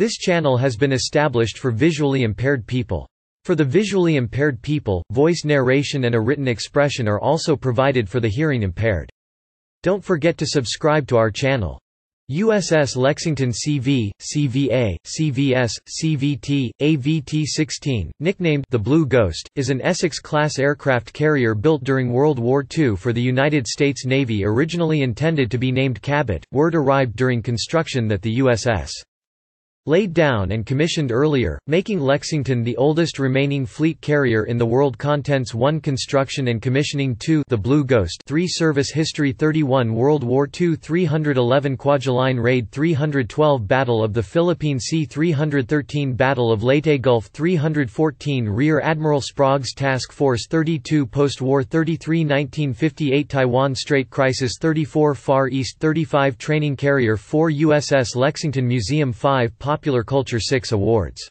This channel has been established for visually impaired people. For the visually impaired people, voice narration and a written expression are also provided for the hearing impaired. Don't forget to subscribe to our channel. USS Lexington CV, CVA, CVS, CVT, AVT-16, nicknamed the Blue Ghost, is an Essex-class aircraft carrier built during World War II for the United States Navy, originally intended to be named Cabot. Word arrived during construction that the USS laid down and commissioned earlier, making Lexington the oldest remaining fleet carrier in the world. Contents: 1 Construction and commissioning. 2 The Blue Ghost. 3 Service history. 31 World War II. 311 Kwajalein Raid. 312 Battle of the Philippine Sea. 313 Battle of Leyte Gulf. 314 Rear Admiral Sprague's Task Force. 32 Post-war. 33 1958 Taiwan Strait Crisis. 34 Far East. 35 Training Carrier. 4 USS Lexington Museum. 5 Popular Culture. 6 Awards.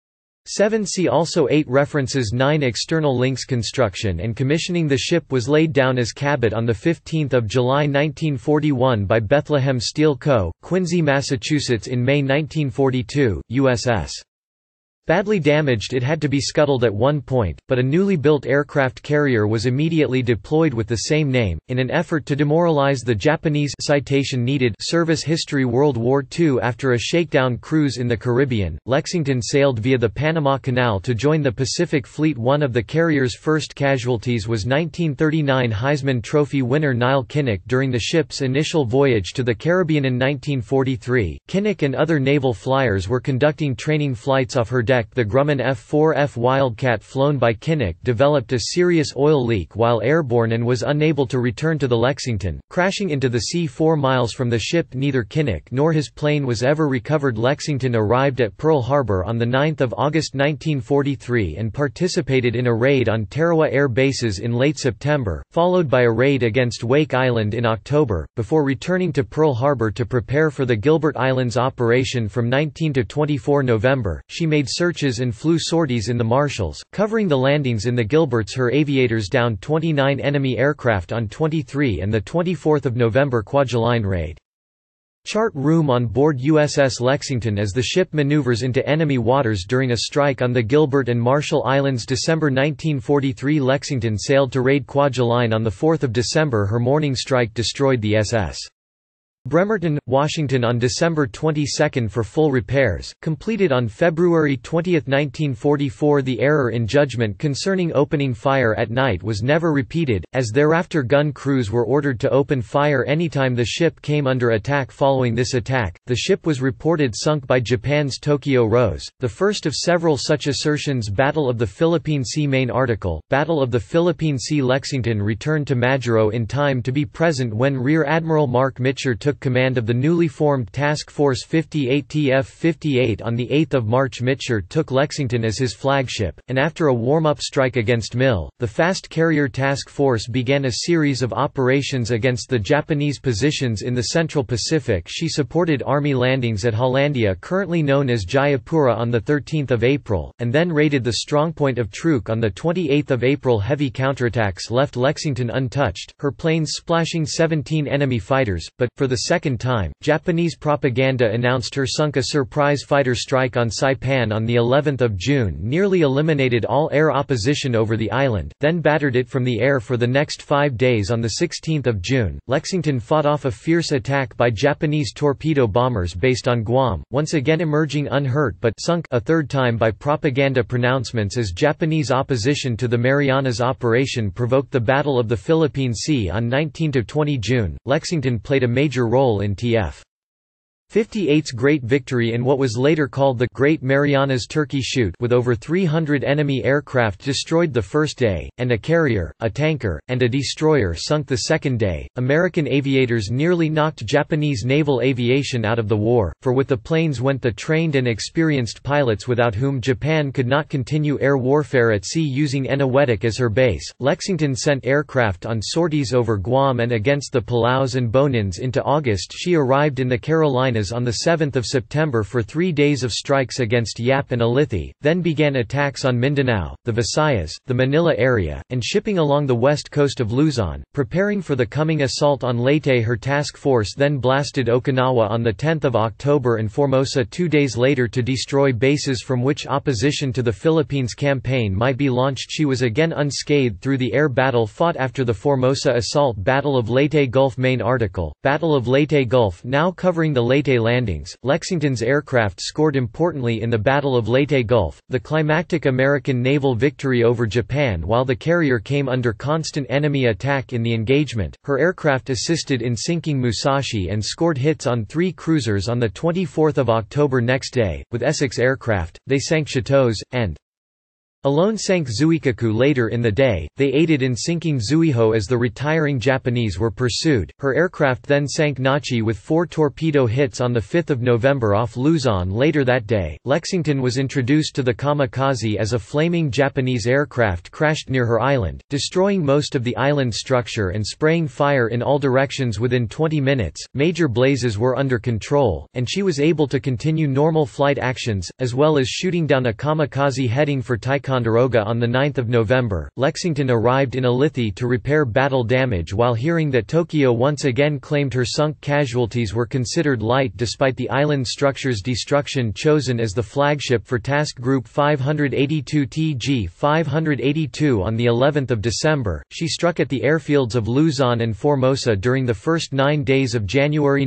7 See also. 8 References. 9 External links. Construction and commissioning. The ship was laid down as Cabot on 15 July 1941 by Bethlehem Steel Co., Quincy, Massachusetts. In May 1942, USS badly damaged, it had to be scuttled at one point, but a newly built aircraft carrier was immediately deployed with the same name, in an effort to demoralize the Japanese. Citation needed. Service history. World War II. After a shakedown cruise in the Caribbean, Lexington sailed via the Panama Canal to join the Pacific Fleet. One of the carrier's first casualties was 1939 Heisman Trophy winner Neil Kinnock during the ship's initial voyage to the Caribbean. In 1943, Kinnock and other naval flyers were conducting training flights off her deck. The Grumman F-4F Wildcat flown by Kinnock developed a serious oil leak while airborne and was unable to return to the Lexington, crashing into the sea 4 miles from the ship. Neither Kinnock nor his plane was ever recovered. Lexington arrived at Pearl Harbor on 9 August 1943 and participated in a raid on Tarawa Air Bases in late September, followed by a raid against Wake Island in October, before returning to Pearl Harbor to prepare for the Gilbert Islands operation. From 19 to 24 November, she made searches and flew sorties in the Marshalls, covering the landings in the Gilberts. Her aviators downed 29 enemy aircraft on 23 and 24 November Kwajalein raid. Chart room on board USS Lexington as the ship maneuvers into enemy waters during a strike on the Gilbert and Marshall Islands. December 1943 Lexington sailed to raid Kwajalein on 4 December. Her morning strike destroyed the SS Bremerton, Washington on December 22 for full repairs, completed on February 20, 1944. The error in judgment concerning opening fire at night was never repeated, as thereafter gun crews were ordered to open fire anytime the ship came under attack. Following this attack, the ship was reported sunk by Japan's Tokyo Rose, the first of several such assertions. Battle of the Philippine Sea. Main article, Battle of the Philippine Sea. Lexington returned to Majuro in time to be present when Rear Admiral Mark Mitcher took command of the newly formed Task Force 58 TF-58 on 8 March. Mitcher took Lexington as his flagship, and after a warm-up strike against Mill, the fast carrier Task Force began a series of operations against the Japanese positions in the Central Pacific. She supported Army landings at Hollandia, currently known as Jayapura, on 13 April, and then raided the strongpoint of Truk on 28 April. Heavy counterattacks left Lexington untouched, her planes splashing 17 enemy fighters, but, for the second time, Japanese propaganda announced her sunk. A surprise fighter strike on Saipan on the 11th of June nearly eliminated all air opposition over the island, then battered it from the air for the next 5 days. On the 16th of June, Lexington fought off a fierce attack by Japanese torpedo bombers based on Guam, once again emerging unhurt but sunk a third time by propaganda pronouncements as Japanese opposition to the Marianas operation provoked the Battle of the Philippine Sea. On 19–20 June, Lexington played a major role in TF 58's great victory in what was later called the Great Marianas Turkey Shoot, with over 300 enemy aircraft destroyed the first day, and a carrier, a tanker, and a destroyer sunk the second day. American aviators nearly knocked Japanese naval aviation out of the war, for with the planes went the trained and experienced pilots without whom Japan could not continue air warfare at sea. Using Eniwetok as her base, Lexington sent aircraft on sorties over Guam and against the Palaus and Bonins. Into August she arrived in the Carolinas Carolinas on 7 September for 3 days of strikes against Yap and Alethi, then began attacks on Mindanao, the Visayas, the Manila area, and shipping along the west coast of Luzon. Preparing for the coming assault on Leyte, her task force then blasted Okinawa on 10 October and Formosa 2 days later to destroy bases from which opposition to the Philippines campaign might be launched. She was again unscathed through the air battle fought after the Formosa assault. Battle of Leyte Gulf. Main article, Battle of Leyte Gulf. Now covering the Leyte landings, Lexington's aircraft scored importantly in the Battle of Leyte Gulf, the climactic American naval victory over Japan. While the carrier came under constant enemy attack in the engagement, her aircraft assisted in sinking Musashi and scored hits on 3 cruisers. On 24 October next day, with Essex aircraft, they sank Chitose, and alone sank Zuikaku. Later in the day, they aided in sinking Zuiho as the retiring Japanese were pursued. Her aircraft then sank Nachi with 4 torpedo hits on 5 November off Luzon. Later that day, Lexington was introduced to the kamikaze as a flaming Japanese aircraft crashed near her island, destroying most of the island structure and spraying fire in all directions. Within 20 minutes, major blazes were under control, and she was able to continue normal flight actions, as well as shooting down a kamikaze heading for Ticonderoga. On 9 November, Lexington arrived in Alethi to repair battle damage. While hearing that Tokyo once again claimed her sunk, casualties were considered light despite the island structure's destruction. Chosen as the flagship for Task Group 582 TG 582 on the 11th of December, she struck at the airfields of Luzon and Formosa during the first 9 days of January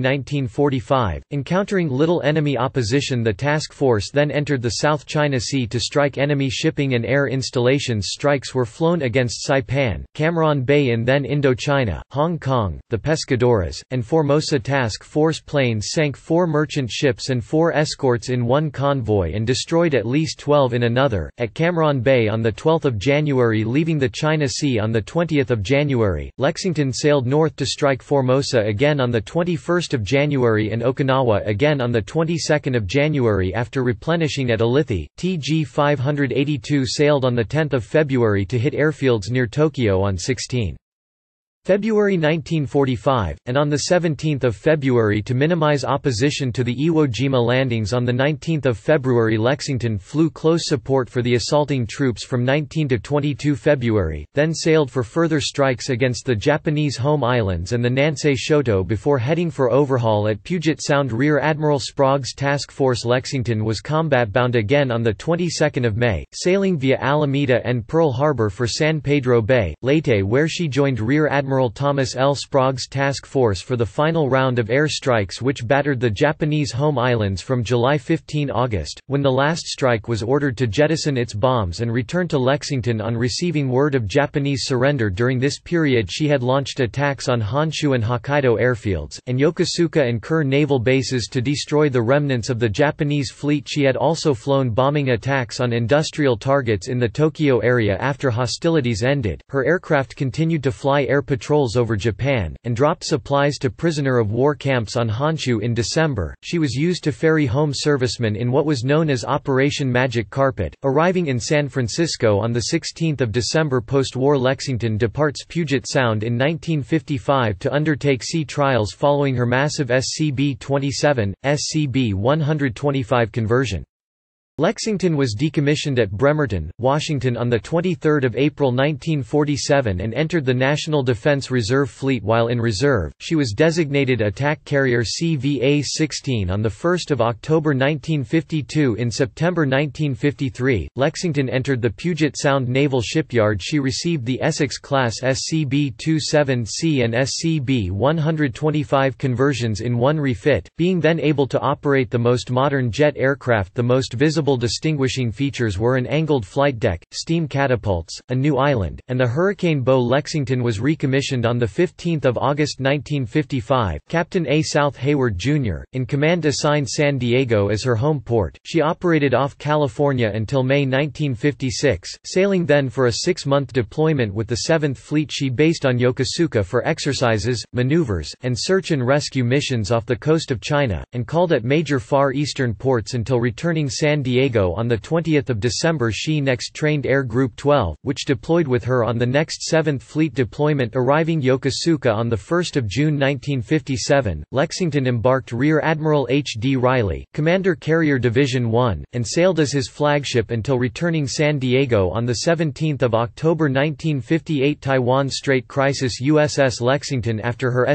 1945. Encountering little enemy opposition, the task force then entered the South China Sea to strike enemy shipping and air installations. Strikes were flown against Saipan, Cameron Bay in then Indochina, Hong Kong, the Pescadores, and Formosa. Task Force planes sank 4 merchant ships and 4 escorts in one convoy and destroyed at least 12 in another. At Cameron Bay on 12 January, leaving the China Sea on 20 January, Lexington sailed north to strike Formosa again on 21 January and Okinawa again on 22 January. After replenishing at Alethi, TG 582 sailed on 10 February to hit airfields near Tokyo on 16 February 1945, and on 17 February to minimize opposition to the Iwo Jima landings. On 19 February, Lexington flew close support for the assaulting troops from 19 to 22 February, then sailed for further strikes against the Japanese home islands and the Nansei Shoto before heading for overhaul at Puget Sound. Rear Admiral Sprague's Task Force Lexington was combat-bound again on the 22nd of May, sailing via Alameda and Pearl Harbor for San Pedro Bay, Leyte, where she joined Rear Admiral Thomas L. Sprague's task force for the final round of air strikes, which battered the Japanese home islands from July 15 August, when the last strike was ordered to jettison its bombs and return to Lexington on receiving word of Japanese surrender. During this period she had launched attacks on Honshu and Hokkaido airfields, and Yokosuka and Kure naval bases to destroy the remnants of the Japanese fleet. She had also flown bombing attacks on industrial targets in the Tokyo area. After hostilities ended, her aircraft continued to fly air patrols over Japan, and dropped supplies to prisoner of war camps on Honshu. In December, she was used to ferry home servicemen in what was known as Operation Magic Carpet. Arriving in San Francisco on 16 December, post-war Lexington departs Puget Sound in 1955 to undertake sea trials following her massive SCB-27, SCB-125 conversion. Lexington was decommissioned at Bremerton, Washington on 23 April 1947 and entered the National Defense Reserve Fleet. While in reserve, she was designated attack carrier CVA-16 on 1 October 1952. In September 1953, Lexington entered the Puget Sound Naval Shipyard. She received the Essex-class SCB-27C and SCB-125 conversions in one refit, being then able to operate the most modern jet aircraft. The most visible distinguishing features were an angled flight deck, steam catapults, a new island, and the Hurricane Bow. Lexington was recommissioned on 15 August 1955. Captain A. South Hayward, Jr., in command, assigned San Diego as her home port. She operated off California until May 1956, sailing then for a 6-month deployment with the 7th Fleet. She based on Yokosuka for exercises, maneuvers, and search and rescue missions off the coast of China, and called at major Far Eastern ports until returning San Diego Diego on 20 December. She next trained Air Group 12, which deployed with her on the next 7th Fleet deployment, arriving Yokosuka on 1 June 1957. Lexington embarked Rear Admiral H. D. Riley, Commander Carrier Division 1, and sailed as his flagship until returning San Diego on 17 October 1958. Taiwan Strait Crisis. USS Lexington after her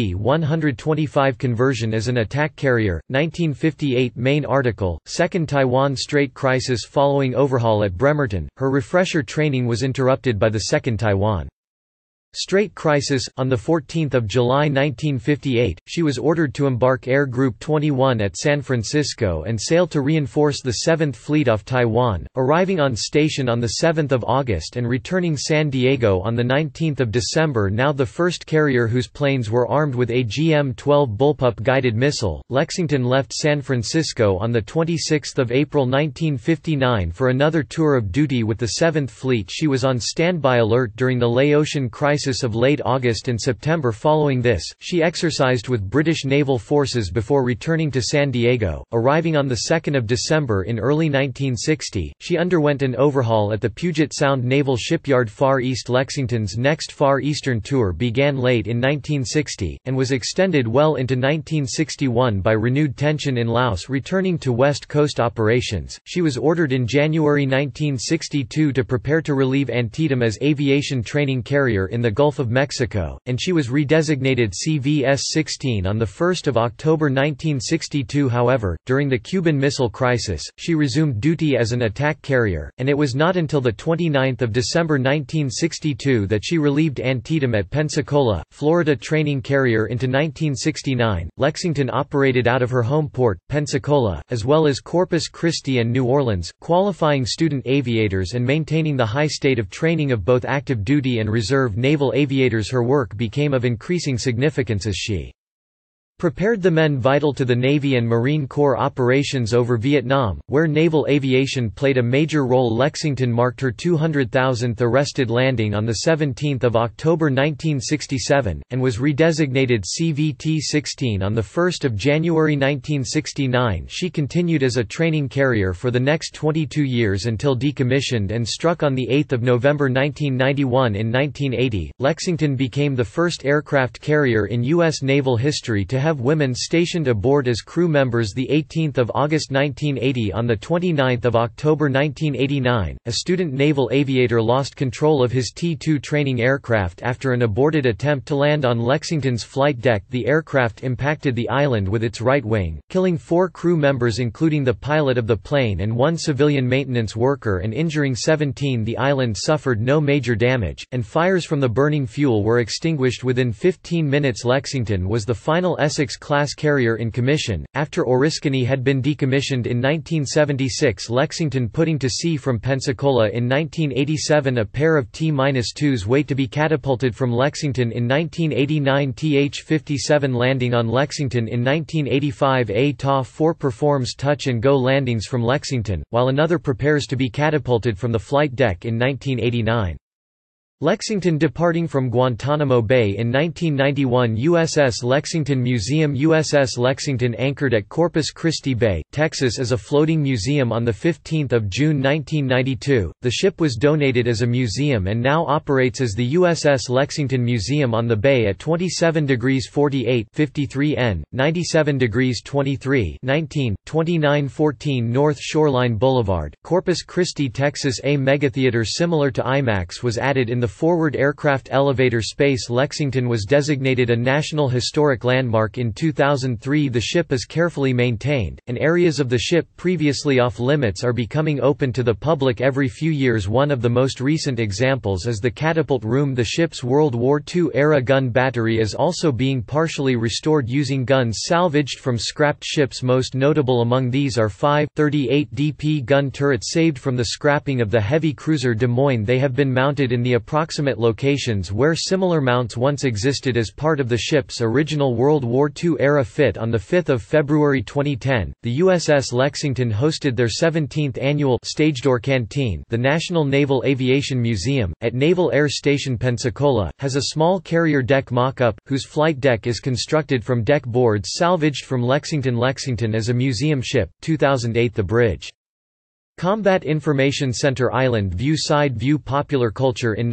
SCB-125 conversion as an attack carrier, 1958. Main article, Second Taiwan Strait Crisis. Following overhaul at Bremerton, her refresher training was interrupted by the Second Taiwan Strait Crisis. On 14 July 1958, she was ordered to embark Air Group 21 at San Francisco and sail to reinforce the 7th Fleet off Taiwan, arriving on station on 7 August and returning San Diego on 19 December. Now the first carrier whose planes were armed with a GM-12 Bullpup guided missile, Lexington left San Francisco on 26 April 1959 for another tour of duty with the 7th Fleet. She was on standby alert during the Laotian crisis of late August and September. Following this, she exercised with British naval forces before returning to San Diego. Arriving on 2 December in early 1960, she underwent an overhaul at the Puget Sound Naval Shipyard Far East. Lexington's next Far Eastern tour began late in 1960, and was extended well into 1961 by renewed tension in Laos. Returning to West Coast operations, she was ordered in January 1962 to prepare to relieve Antietam as aviation training carrier in the Gulf of Mexico, and she was redesignated CVS-16 on 1 October 1962. However, during the Cuban Missile Crisis, she resumed duty as an attack carrier, and it was not until 29 December 1962 that she relieved Antietam at Pensacola, Florida. Training carrier into 1969, Lexington operated out of her home port, Pensacola, as well as Corpus Christi and New Orleans, qualifying student aviators and maintaining the high state of training of both active duty and reserve naval aviators. Her work became of increasing significance as she prepared the men vital to the Navy and Marine Corps operations over Vietnam, where naval aviation played a major role. Lexington marked her 200,000th arrested landing on 17 October 1967, and was redesignated CVT-16 on 1 January 1969. She continued as a training carrier for the next 22 years until decommissioned and struck on 8 November 1991. In 1980, Lexington became the first aircraft carrier in U.S. naval history to have women stationed aboard as crew members. The 18th of August 1980. On the 29th of October 1989, a student naval aviator lost control of his T-2 training aircraft after an aborted attempt to land on Lexington's flight deck. The aircraft impacted the island with its right wing, killing 4 crew members including the pilot of the plane and 1 civilian maintenance worker, and injuring 17. The island suffered no major damage, and fires from the burning fuel were extinguished within 15 minutes. Lexington was the final Essex-class carrier in commission, after Oriskany had been decommissioned in 1976. Lexington putting to sea from Pensacola in 1987. A pair of T-2s wait to be catapulted from Lexington in 1989. TH-57 landing on Lexington in 1985. A Ta-4 performs touch-and-go landings from Lexington, while another prepares to be catapulted from the flight deck in 1989. Lexington departing from Guantanamo Bay in 1991. USS Lexington Museum. USS Lexington anchored at Corpus Christi Bay, Texas as a floating museum on 15 June 1992. The ship was donated as a museum and now operates as the USS Lexington Museum on the bay at 27 degrees 48 53 N, 97 degrees 23 19, 2914 North Shoreline Boulevard, Corpus Christi, Texas. A megatheater similar to IMAX was added in the forward aircraft elevator space. Lexington was designated a National Historic Landmark in 2003. The ship is carefully maintained, and areas of the ship previously off-limits are becoming open to the public every few years. One of the most recent examples is the catapult room. The ship's World War II-era gun battery is also being partially restored using guns salvaged from scrapped ships. Most notable among these are 5 38 DP gun turrets saved from the scrapping of the heavy cruiser Des Moines. They have been mounted in the approximate locations where similar mounts once existed as part of the ship's original World War II-era fit. On 5 February 2010, the USS Lexington hosted their 17th annual Stage Door Canteen. The National Naval Aviation Museum, at Naval Air Station Pensacola, has a small carrier deck mock-up, whose flight deck is constructed from deck boards salvaged from Lexington. Lexington as a museum ship, 2008. The bridge Combat Information Center Island View Side View Popular Culture in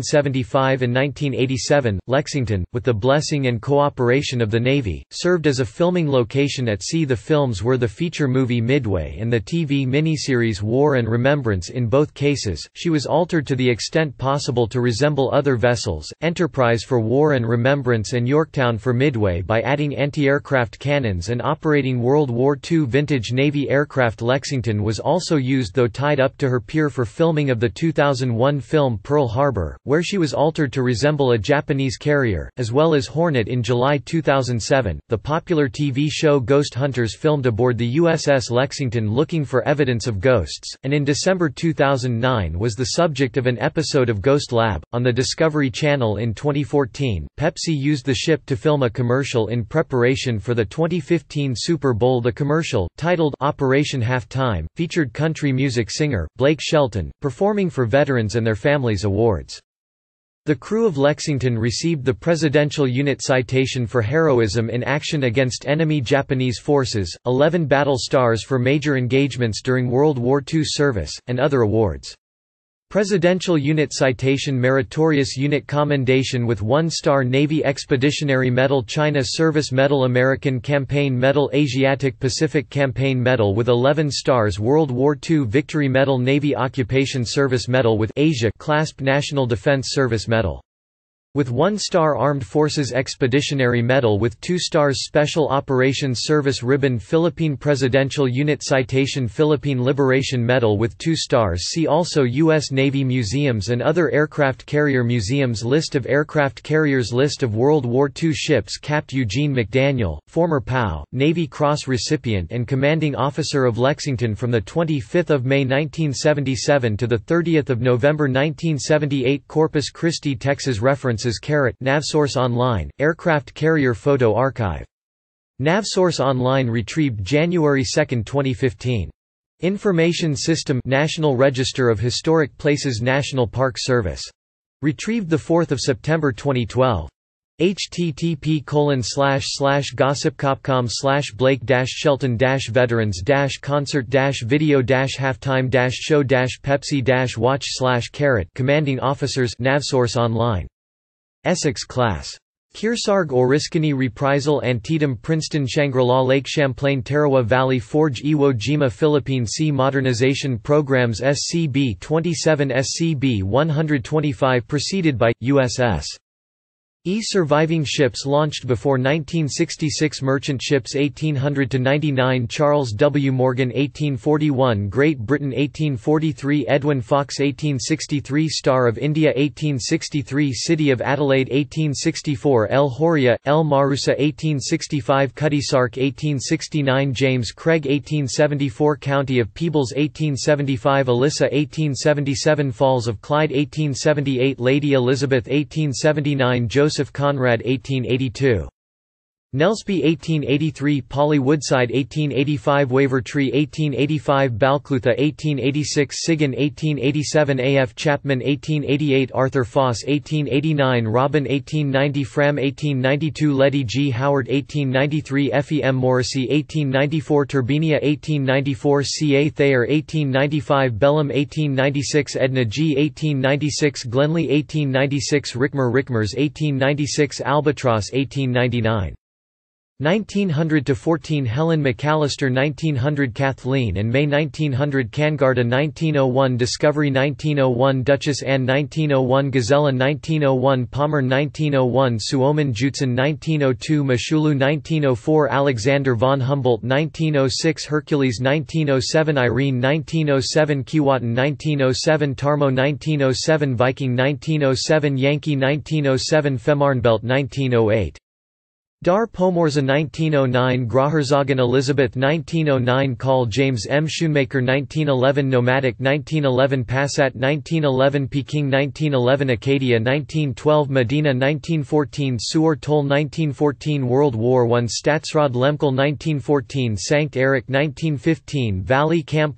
1975 and 1987, Lexington, with the blessing and cooperation of the Navy, served as a filming location at sea. The films were the feature movie Midway and the TV miniseries War and Remembrance. In both cases, she was altered to the extent possible to resemble other vessels, Enterprise for War and Remembrance and Yorktown for Midway, by adding anti-aircraft cannons and operating World War II vintage Navy aircraft. Lexington was also used, though tied up to her pier, for filming of the 2001 film Pearl Harbor, where she was altered to resemble a Japanese carrier, as well as Hornet. In July 2007, the popular TV show Ghost Hunters filmed aboard the USS Lexington looking for evidence of ghosts, and in December 2009 was the subject of an episode of Ghost Lab. On the Discovery Channel in 2014, Pepsi used the ship to film a commercial in preparation for the 2015 Super Bowl. The commercial, titled Operation Halftime, featured country music singer, Blake Shelton, performing for veterans and their families' awards. The crew of Lexington received the Presidential Unit Citation for heroism in action against enemy Japanese forces, 11 battle stars for major engagements during World War II service, and other awards. Presidential Unit Citation Meritorious Unit Commendation with 1-star Navy Expeditionary Medal, China Service Medal, American Campaign Medal, Asiatic Pacific Campaign Medal with 11 stars, World War II Victory Medal, Navy Occupation Service Medal with Asia clasp, National Defense Service Medal with 1-star, Armed Forces Expeditionary Medal with 2 stars, Special Operations Service Ribbon, Philippine Presidential Unit Citation, Philippine Liberation Medal with 2 stars. See also U.S. Navy Museums and other aircraft carrier museums. List of aircraft carriers, List of World War II ships. Capt. Eugene McDaniel, former POW, Navy Cross recipient and commanding officer of Lexington from 25 May 1977 to 30 November 1978. Corpus Christi, Texas. References Navsource Online, Aircraft Carrier Photo Archive. Navsource Online retrieved January 2, 2015. Information System, National Register of Historic Places, National Park Service. Retrieved 4 September 2012. http://gossipcom/blake-shelton-veterans-concert-video-halftime-show-pepsi-watch/Caret Commanding Officers Navsource Online. Essex Class. Kearsarge Oriskany Reprisal Antietam Princeton Shangri-La Lake Champlain Tarawa Valley Forge Iwo Jima Philippine Sea Modernization Programs SCB-27 SCB-125 preceded by, USS surviving ships launched before 1966 Merchant ships 1800–99 Charles W. Morgan 1841 Great Britain 1843 Edwin Fox 1863 Star of India 1863 City of Adelaide 1864 El Horia, El Marusa 1865 Cutty Sark 1869 James Craig 1874 County of Peebles 1875 Alyssa 1877 Falls of Clyde 1878 Lady Elizabeth 1879 Joseph Conrad 1882. Nelsby 1883 Polly Woodside 1885 Wavertree 1885 Balclutha 1886 Sigan 1887 A. F. Chapman 1888 Arthur Foss 1889 Robin 1890 Fram 1892 Letty G. Howard 1893 Effie M. Morrissey 1894 Turbinia 1894 C. A. Thayer 1895 Bellum 1896 Edna G. 1896 Glenley 1896 Rickmers 1896 Albatross 1899 1900–14 Helen McAllister 1900 Kathleen and May 1900 Cangarda 1901 Discovery 1901 Duchess Anne 1901 Gazella 1901 Pommern 1901 Suomen Jutsen 1902 Mashulu 1904 Alexander von Humboldt 1906 Hercules 1907 Irene 1907 Keewatin 1907 Tarmo 1907 Viking 1907 Yankee 1907 Femarnbelt 1908 Dar Pomorza 1909 Graherzogen Elizabeth 1909 Call James M. Schoonmaker 1911 Nomadic 1911 Passat 1911 Peking 1911 Acadia 1912 Medina 1914 Suor Toll 1914 World War I Statsraad Lemkel 1914 Sankt Erich 1915 Valley Camp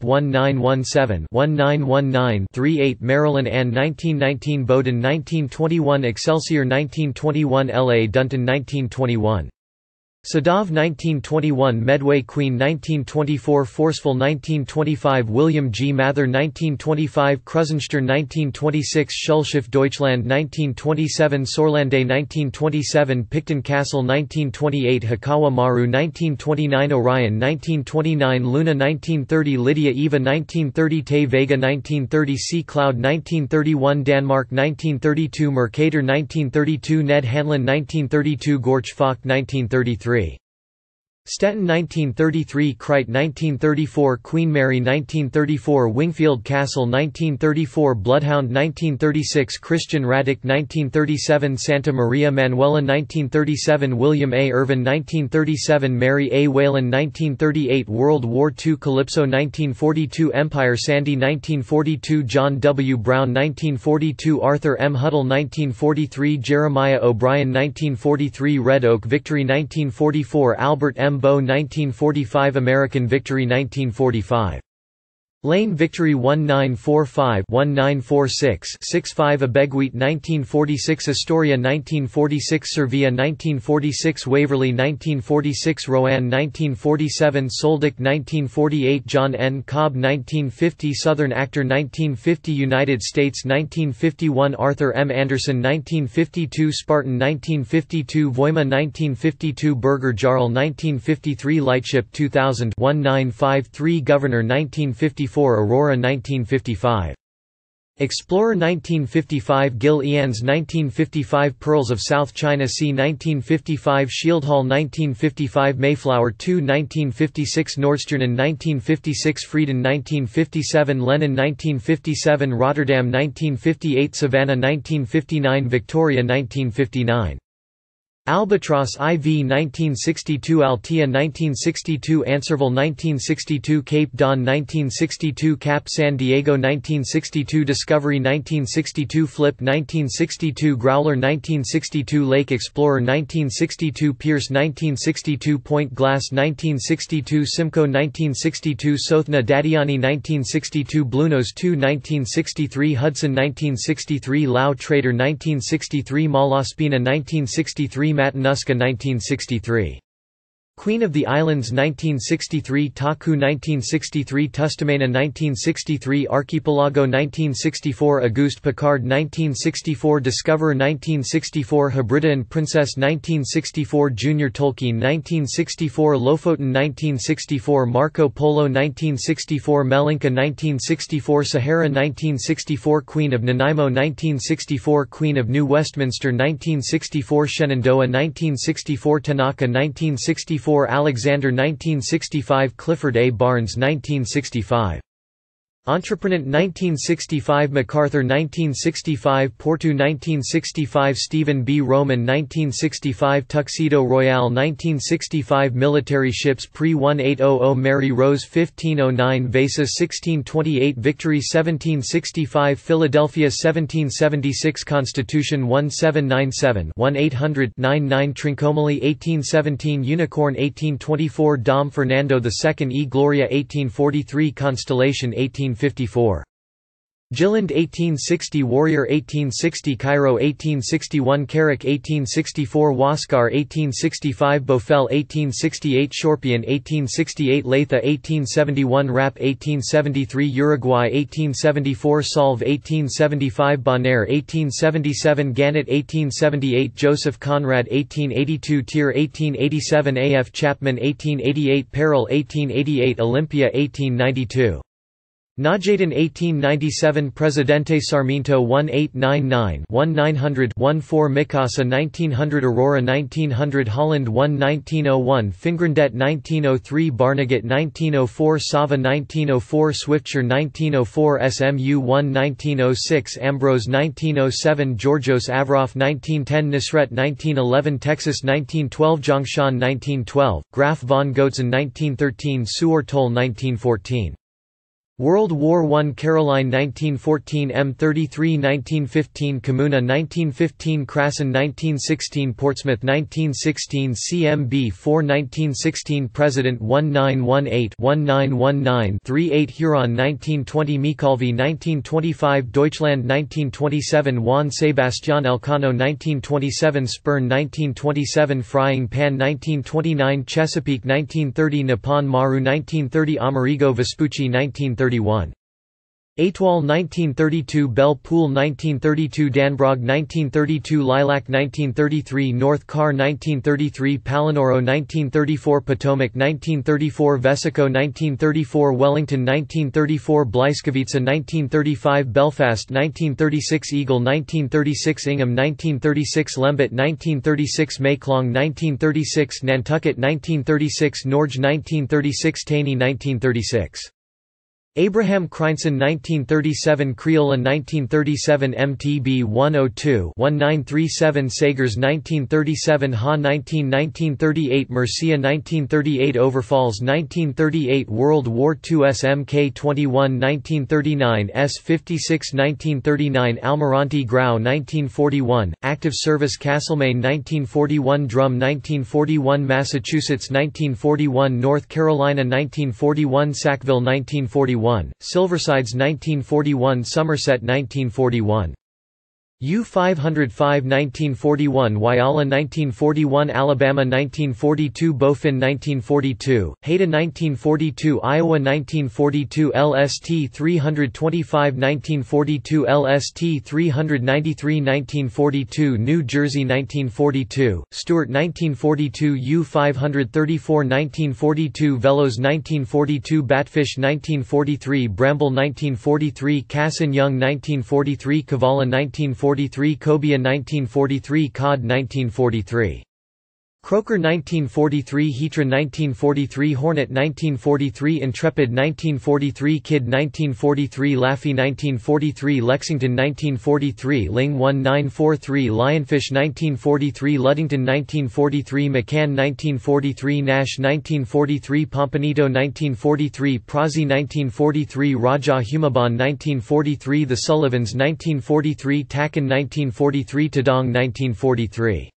1917-1919-38 Marilyn Ann 1919 Bowdoin 1921 Excelsior 1921 L. A. Dunton 1921 Sadov 1921 Medway Queen 1924 Forceful 1925 William G. Mather 1925 Krusenstern 1926 Schulschiff Deutschland 1927 Sorlande 1927 Picton Castle 1928 Hikawa Maru 1929 Orion 1929 Luna 1930 Lydia Eva 1930 Te Vega 1930 Sea Cloud 1931 Danmark 1932 Mercator 1932 Ned Hanlon 1932 Gorch Fock 1933 Stettin 1933 Crite 1934 Queen Mary 1934 Wingfield Castle 1934 Bloodhound 1936 Christian Radic 1937 Santa Maria Manuela 1937 William A. Irvin 1937 Mary A. Whalen 1938 World War II Calypso 1942 Empire Sandy 1942 John W. Brown 1942 Arthur M. Huddle 1943 Jeremiah O'Brien 1943 Red Oak Victory 1944 Albert M. Bow 1945 American Victory 1945 Lane Victory 1945-1946-65 Abeguit 1946 Astoria 1946 Servia 1946 Waverly 1946 Roanne 1947 Soldick 1948 John N. Cobb 1950 Southern Actor 1950 United States 1951 Arthur M. Anderson 1952 Spartan 1952 Voima 1952 Burger Jarl 1953 Lightship 2000 1953 Governor 1954 Aurora 1955 Explorer 1955 Gil Eans 1955 Pearls of South China Sea 1955 Shield Hall 1955 Mayflower II 1956 Nordstjernen 1956 Frieden 1957 Lenin 1957 Rotterdam 1958 Savannah 1959 Victoria 1959 Albatross IV 1962 Altea 1962 Answerville 1962 Cape Dawn 1962 Cap San Diego 1962 Discovery 1962 Flip 1962 Growler 1962 Lake Explorer 1962 Pierce 1962 Point Glass 1962 Simcoe 1962 Sothna Dadiani 1962 Bluenose II 1963 Hudson 1963 Lao Trader 1963 Malaspina 1963 Matanuska 1963 Queen of the Islands 1963 Taku 1963 Tustumena 1963 Archipelago 1964 Auguste Picard 1964 Discoverer 1964 Hebrida and Princess 1964 Junior Tolkien 1964 Lofoten 1964 Marco Polo 1964 Melinka 1964 Sahara 1964 Queen of Nanaimo 1964 Queen of New Westminster 1964 Shenandoah 1964 Tanaka 1964 Alexander 1965 Clifford A. Barnes 1965 Entreprenant 1965 MacArthur 1965 Porto 1965 Stephen B. Roman 1965 Tuxedo Royale 1965 Military ships pre-1800 Mary Rose 1509 Vasa 1628 Victory 1765 Philadelphia 1776 Constitution 1797-1800-99 Trincomalee 1817 Unicorn 1824 Dom Fernando II e Gloria 1843 Constellation 1854 Gilland 1860 Warrior 1860 Cairo 1861 Carrick 1864 Wascar 1865 Bofel 1868 Shorpion 1868 Leitha 1871 Rap 1873 Uruguay 1874 Solve 1875 Bonaire 1877 Gannett 1878 Joseph Conrad 1882 Tier 1887 A. F. Chapman 1888 Peril 1888 Olympia 1892 Najaden 1897 Presidente Sarmiento 1899-1900 14 Mikasa 1900 Aurora 1900 Holland 1901 Fingrandet 1903 Barnegat 1904 Sava 1904 Swiftshire 1904 SMU 1 1906 Ambrose 1907 Georgios Avroff 1910 Nisret 1911 Texas 1912 Zhongshan 1912 Graf von Goetzen 1913 Suor Toll 1914 World War I Caroline 1914 M33 1915 Comuna 1915 Krasen 1916 Portsmouth 1916 CMB 4 1916 President 1918-1919-38 Huron 1920 Mikalvi 1925 Deutschland 1927 Juan Sebastián Elcano 1927 Spurn 1927 Frying Pan 1929 Chesapeake 1930 Nippon Maru 1930 Amerigo Vespucci 1931 Étoile 1932 Belle Poule 1932 Danbrog 1932 Lilac 1933 North Car 1933 Palinoro 1934 Potomac 1934 Vesico 1934 Wellington 1934 Blyskavica 1935 Belfast 1936 Eagle 1936 Ingham 1936 Lembit 1936 Mayclong 1936 Nantucket 1936 Norge 1936 Taney 1936 Abraham Creinson 1937 Criolla 1937 MTB 102-1937 Sagers 1937 Ha 1938 Murcia 1938 Overfalls 1938 World War II SMK 21 1939 S56 1939 Almirante Grau 1941, Active Service Castlemaine 1941 Drum 1941 Massachusetts 1941 North Carolina 1941 Sackville 1941 Silversides 1941 Somerset 1941 U-505 1941 Whyalla 1941 Alabama 1942 Bowfin 1942, Hayda 1942 Iowa 1942 LST 325 1942 LST 393 1942 New Jersey 1942, Stuart 1942 U-534 1942 Velos 1942 Batfish 1943 Bramble 1943 Cassin Young 1943 Kavala 1943 Cobia 1943 Cod 1943 Croker 1943 Heatran 1943 Hornet 1943 Intrepid 1943 Kidd 1943 Laffey 1943 Lexington 1943 Ling 1943 Lionfish 1943 Ludington 1943 McCann 1943 Nash 1943 Pompanito 1943 Prazi 1943 Raja Humabon 1943 The Sullivans 1943 Takan 1943 Tadong 1943